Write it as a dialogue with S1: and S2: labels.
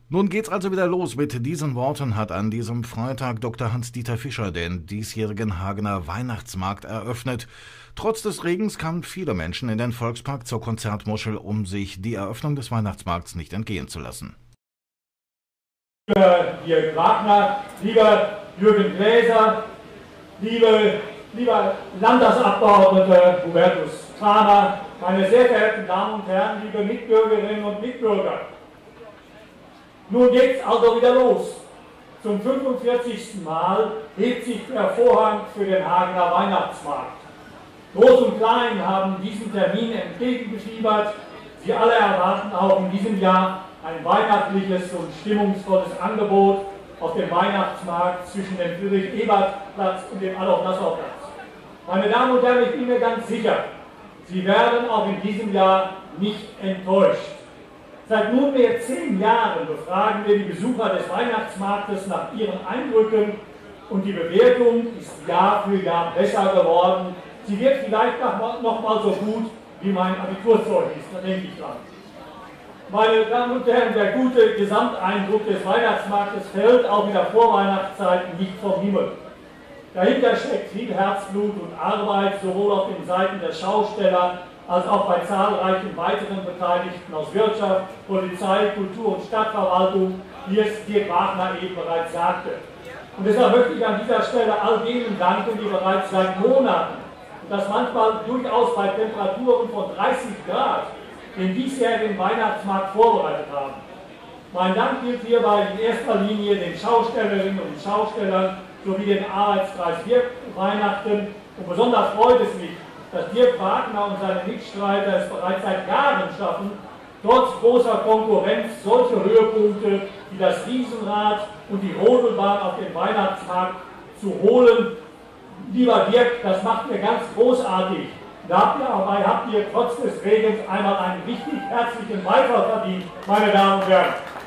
S1: Nun geht's also wieder los. Mit diesen Worten hat an diesem Freitag Dr. Hans-Dieter Fischer den diesjährigen Hagener Weihnachtsmarkt eröffnet. Trotz des Regens kamen viele Menschen in den Volkspark zur Konzertmuschel, um sich die Eröffnung des Weihnachtsmarkts nicht entgehen zu lassen.
S2: Lieber Dirk Wagner, lieber Jürgen Gläser, lieber Landtagsabgeordneter Hubertus Kramer, meine sehr verehrten Damen und Herren, liebe Mitbürgerinnen und Mitbürger. Nun geht's also wieder los. Zum 45. Mal hebt sich der Vorhang für den Hagener Weihnachtsmarkt. Groß und Klein haben diesen Termin entgegengefiebert. Sie alle erwarten auch in diesem Jahr ein weihnachtliches und stimmungsvolles Angebot auf dem Weihnachtsmarkt zwischen dem Friedrich-Ebert-Platz und dem Adolf-Nassau-Platz. Meine Damen und Herren, ich bin mir ganz sicher, Sie werden auch in diesem Jahr nicht enttäuscht. Seit nunmehr 10 Jahren befragen wir die Besucher des Weihnachtsmarktes nach ihren Eindrücken und die Bewertung ist Jahr für Jahr besser geworden. Sie wird vielleicht noch mal so gut wie mein Abiturzeugnis, da denke ich dran. Meine Damen und Herren, der gute Gesamteindruck des Weihnachtsmarktes fällt auch in der Vorweihnachtszeit nicht vom Himmel. Dahinter steckt viel Herzblut und Arbeit, sowohl auf den Seiten der Schausteller als auch bei zahlreichen weiteren Beteiligten aus Wirtschaft, Polizei, Kultur und Stadtverwaltung, wie es Dirk Wagner eben bereits sagte. Und deshalb möchte ich an dieser Stelle all denen danken, die bereits seit Monaten, und das manchmal durchaus bei Temperaturen von 30 Grad, den diesjährigen Weihnachtsmarkt vorbereitet haben. Mein Dank gilt hierbei in erster Linie den Schaustellerinnen und Schaustellern sowie den Arbeitskreis Weihnachten. Und besonders freut es mich, dass Dirk Wagner und seine Mitstreiter es bereits seit Jahren schaffen, trotz großer Konkurrenz solche Höhepunkte wie das Riesenrad und die Rodelbahn auf den Weihnachtsmarkt zu holen. Lieber Dirk, das macht mir ganz großartig. Dabei habt ihr trotz des Regens einmal einen richtig herzlichen Beifall verdient, meine Damen und Herren.